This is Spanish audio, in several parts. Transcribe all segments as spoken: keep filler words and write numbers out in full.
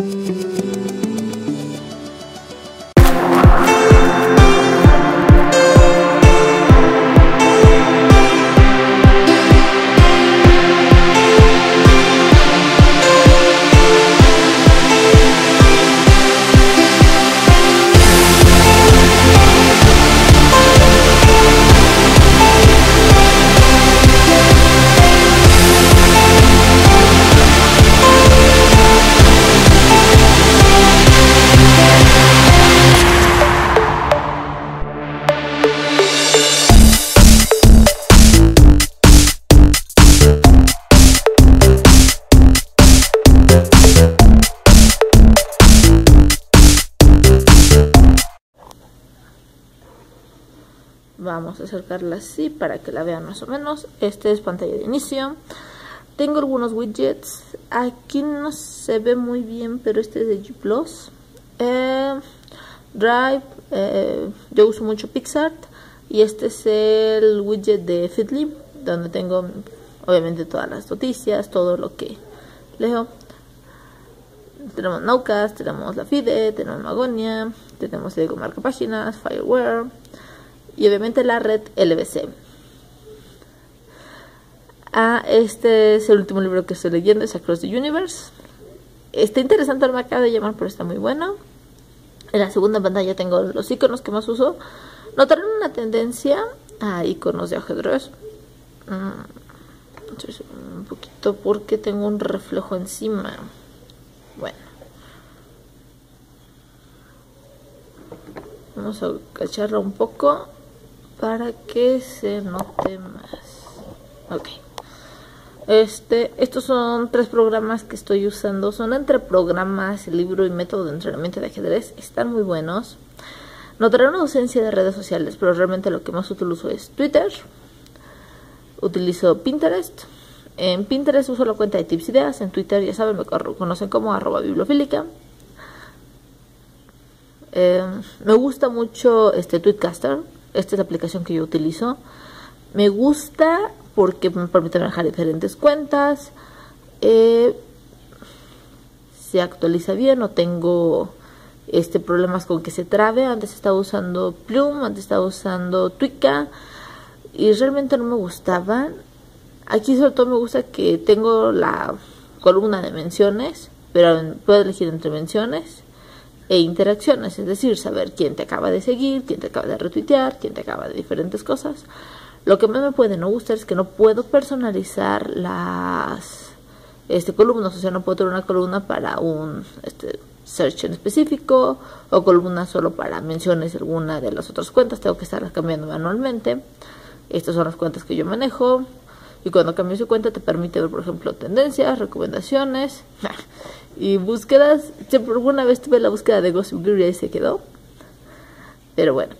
Vamos a acercarla así para que la vean más o menos. Este es pantalla de inicio. Tengo algunos widgets. Aquí no se ve muy bien, pero este es de G Plus. Eh, Drive. Eh, yo uso mucho PixArt. Y este es el widget de Feedly, donde tengo obviamente todas las noticias, todo lo que leo. Tenemos Nowcast, tenemos la Fide, tenemos Magonia, tenemos Lego Marca Páginas, Fireware. Y obviamente la red L B C. Ah, este es el último libro que estoy leyendo, es Across the Universe. Está interesante, no me acaba de llamar, pero está muy bueno. En la segunda pantalla tengo los iconos que más uso. Notarán una tendencia a iconos de ajedrez. Mm, un poquito porque tengo un reflejo encima. Bueno. Vamos a agacharla un poco para que se note más. Ok. Este, estos son tres programas que estoy usando. Son entre programas, el libro y método de entrenamiento de ajedrez. Están muy buenos. Notaré una ausencia de redes sociales, pero realmente lo que más utilizo es Twitter. Utilizo Pinterest. En Pinterest uso la cuenta de Tips Ideas. En Twitter, ya saben, me conocen como arroba bibliofílica. Eh, me gusta mucho este Tweetcaster. Esta es la aplicación que yo utilizo. Me gusta porque me permite manejar diferentes cuentas. Eh, se actualiza bien. No tengo este problemas con que se trabe. Antes estaba usando Plum, antes estaba usando Twika y realmente no me gustaban. Aquí sobre todo me gusta que tengo la columna de menciones, pero puedo elegir entre menciones e interacciones, es decir, saber quién te acaba de seguir, quién te acaba de retuitear, quién te acaba de diferentes cosas. Lo que más me puede no gustar es que no puedo personalizar las este, columnas, o sea, no puedo tener una columna para un este, search en específico o columna solo para menciones de alguna de las otras cuentas. Tengo que estarlas cambiando manualmente. Estas son las cuentas que yo manejo. Y cuando cambias su cuenta te permite ver, por ejemplo, tendencias, recomendaciones y búsquedas. Siempre alguna vez tuve la búsqueda de Gossip Girl y ahí se quedó. Pero bueno.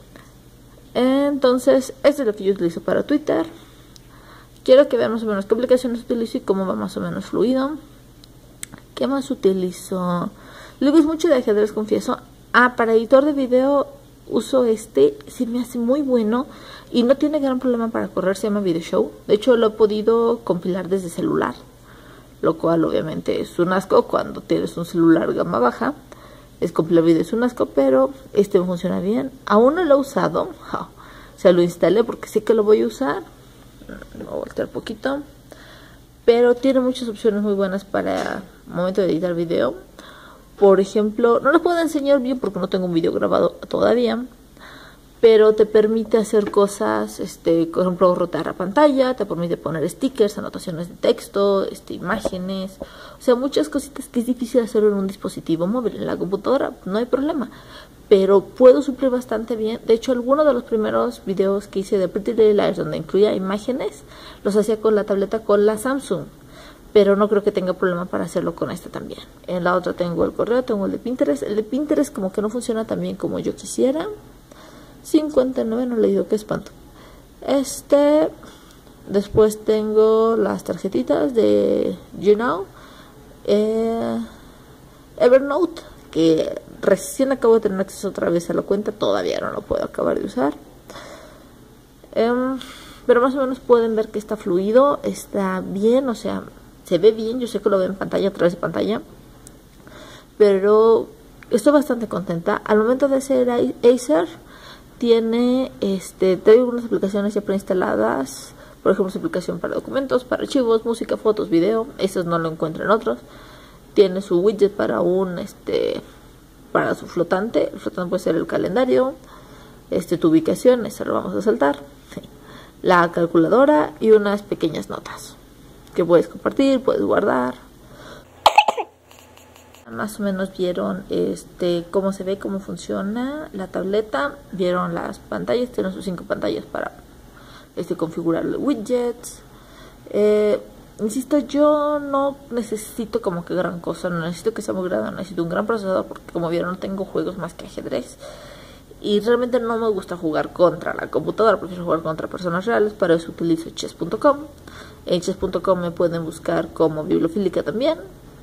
Entonces, esto es lo que yo utilizo para Twitter. Quiero que vean más o menos qué aplicaciones utilizo y cómo va más o menos fluido. ¿Qué más utilizo? Luego es mucho de ajedrez, confieso. Ah, para editor de video uso este. Se me hace muy bueno. Y no tiene gran problema para correr, se llama Video Show. De hecho, lo he podido compilar desde celular. Lo cual obviamente es un asco cuando tienes un celular gama baja. Es compilar video, es un asco, pero este me funciona bien. Aún no lo he usado. Oh, o sea, lo instalé porque sé que lo voy a usar. Lo voy a voltear un poquito. Pero tiene muchas opciones muy buenas para el momento de editar video. Por ejemplo, no les puedo enseñar bien porque no tengo un video grabado todavía. Pero te permite hacer cosas, este, por ejemplo, rotar la pantalla, te permite poner stickers, anotaciones de texto, este, imágenes, o sea, muchas cositas que es difícil hacer en un dispositivo móvil. En la computadora no hay problema, pero puedo suplir bastante bien. De hecho, algunos de los primeros videos que hice de Pretty Little Liars, donde incluía imágenes, los hacía con la tableta con la Samsung, pero no creo que tenga problema para hacerlo con esta también. En la otra tengo el correo, tengo el de Pinterest. El de Pinterest como que no funciona tan bien como yo quisiera. cincuenta y nueve, no he leído, qué espanto. Este, después tengo las tarjetitas de You Know, eh, Evernote, que recién acabo de tener acceso otra vez a la cuenta, todavía no lo puedo acabar de usar. Eh, pero más o menos pueden ver que está fluido, está bien, o sea, se ve bien. Yo sé que lo veo en pantalla, a través de pantalla, pero estoy bastante contenta. Al momento de ser Acer, tiene, este, trae algunas aplicaciones ya preinstaladas, por ejemplo, su aplicación para documentos, para archivos, música, fotos, video, esos no lo encuentro en otros. Tiene su widget para un, este, para su flotante, el flotante puede ser el calendario, este, tu ubicación, eso lo vamos a saltar, la calculadora y unas pequeñas notas que puedes compartir, puedes guardar. Más o menos vieron este cómo se ve, cómo funciona la tableta, vieron las pantallas, tienen sus cinco pantallas para este configurar los widgets. Eh, insisto, yo no necesito como que gran cosa, no necesito que sea muy grande, no necesito un gran procesador porque como vieron no tengo juegos más que ajedrez. Y realmente no me gusta jugar contra la computadora, prefiero jugar contra personas reales, para eso utilizo chess punto com. En chess punto com me pueden buscar como bibliofílica también.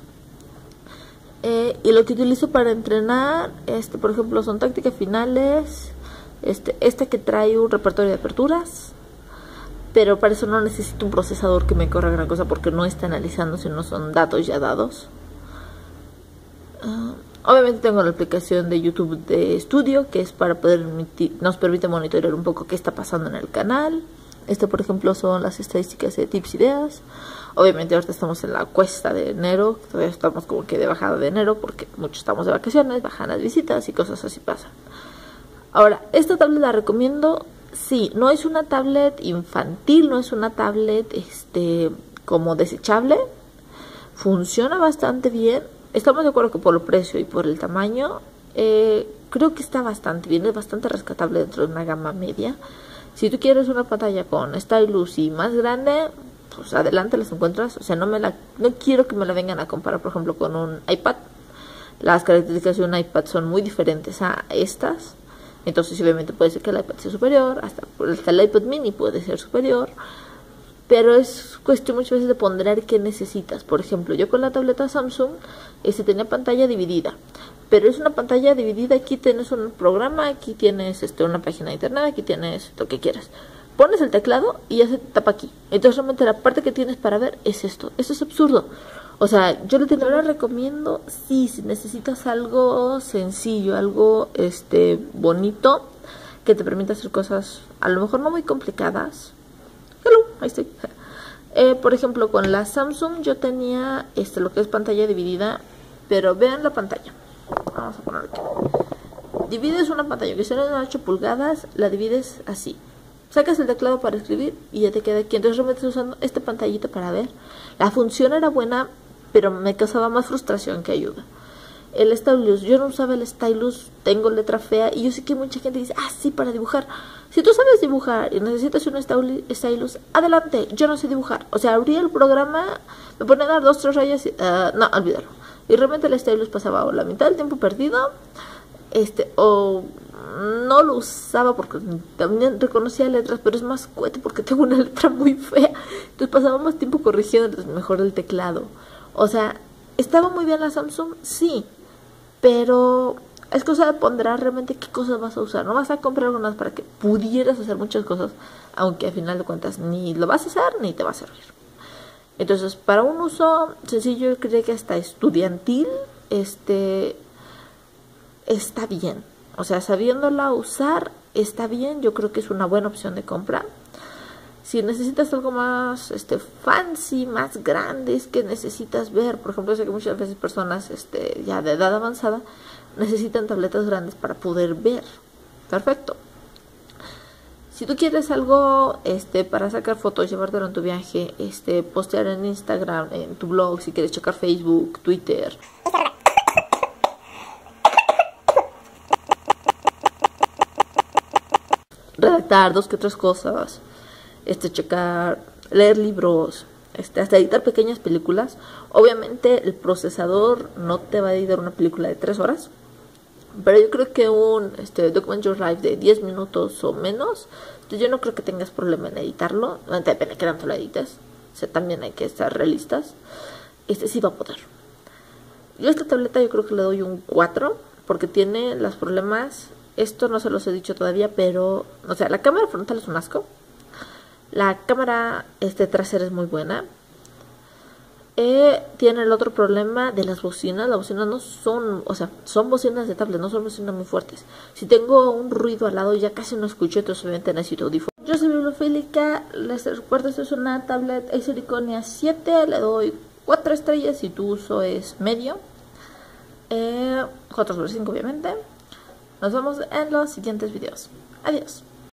Eh, y lo que utilizo para entrenar, este, por ejemplo, son tácticas finales, este, este que trae un repertorio de aperturas, pero para eso no necesito un procesador que me corra gran cosa porque no está analizando, sino son datos ya dados. Uh, obviamente tengo la aplicación de YouTube de estudio, que es para poder nos permite monitorear un poco qué está pasando en el canal. Este, por ejemplo, son las estadísticas de tips ideas. Obviamente ahorita estamos en la cuesta de enero, todavía estamos como que de bajada de enero porque muchos estamos de vacaciones, bajan las visitas y cosas así pasan. Ahora, esta tablet la recomiendo, sí, no es una tablet infantil, no es una tablet este como desechable, funciona bastante bien, estamos de acuerdo que por el precio y por el tamaño, eh, creo que está bastante bien, es bastante rescatable dentro de una gama media. Si tú quieres una pantalla con stylus y más grande, pues adelante las encuentras. O sea, no me la, no quiero que me la vengan a comparar, por ejemplo, con un iPad. Las características de un iPad son muy diferentes a estas. Entonces, obviamente puede ser que el iPad sea superior, hasta, hasta el iPad mini puede ser superior. Pero es cuestión muchas veces de ponderar qué necesitas. Por ejemplo, yo con la tableta Samsung, este tenía pantalla dividida. Pero es una pantalla dividida, aquí tienes un programa, aquí tienes este, una página de internet, aquí tienes lo que quieras. Pones el teclado y ya se te tapa aquí. Entonces realmente la parte que tienes para ver es esto. Eso es absurdo. O sea, yo te lo recomiendo, sí, si necesitas algo sencillo, algo este bonito, que te permita hacer cosas a lo mejor no muy complicadas. Hello, ahí estoy. Eh, por ejemplo, con la Samsung yo tenía este lo que es pantalla dividida, pero vean la pantalla. Vamos a poner aquí. Divides una pantalla que son ocho pulgadas, la divides así. Sacas el teclado para escribir y ya te queda aquí. Entonces realmente estoy usando esta pantallita para ver. La función era buena, pero me causaba más frustración que ayuda. El stylus, yo no usaba el stylus, tengo letra fea y yo sé que mucha gente dice, ah, sí, para dibujar. Si tú sabes dibujar y necesitas un stylus, adelante, yo no sé dibujar. O sea, abría el programa, me ponía a dar dos, tres rayas y, uh, no, olvídalo. Y realmente el stylus pasaba o la mitad del tiempo perdido, este, o no lo usaba porque también reconocía letras, pero es más cohete porque tengo una letra muy fea. Entonces pasaba más tiempo corrigiendo, entonces mejor el teclado. O sea, ¿estaba muy bien la Samsung? Sí, pero es cosa de ponderar realmente qué cosas vas a usar. No vas a comprar algunas para que pudieras hacer muchas cosas, aunque al final de cuentas ni lo vas a hacer ni te va a servir. Entonces, para un uso sencillo, yo creo que hasta estudiantil, este, está bien. O sea, sabiéndola usar, está bien. Yo creo que es una buena opción de compra. Si necesitas algo más este, fancy, más grande, es que necesitas ver. Por ejemplo, sé que muchas veces personas este, ya de edad avanzada necesitan tabletas grandes para poder ver. Perfecto. Si tú quieres algo este, para sacar fotos, llevártelo en tu viaje, este, postear en Instagram, en tu blog, si quieres checar Facebook, Twitter, redactar dos que tres cosas, este, checar, leer libros, este, hasta editar pequeñas películas. Obviamente el procesador no te va a editar una película de tres horas, pero yo creo que un este, Document Your Life de diez minutos o menos, yo no creo que tengas problema en editarlo. Depende de qué tanto lo edites. O sea, también hay que estar realistas. Este sí va a poder. Yo a esta tableta yo creo que le doy un cuatro, porque tiene los problemas. Esto no se los he dicho todavía, pero, o sea, la cámara frontal es un asco. La cámara este, trasera es muy buena. Eh, tiene el otro problema de las bocinas. Las bocinas no son, o sea, son bocinas de tablet, no son bocinas muy fuertes. Si tengo un ruido al lado ya casi no escucho, entonces obviamente necesito audífonos. Yo soy bibliofílica, les recuerdo, esto es una tablet Acer Iconia siete, le doy cuatro estrellas y tu uso es medio. Eh, cuatro sobre cinco obviamente. Nos vemos en los siguientes videos. Adiós.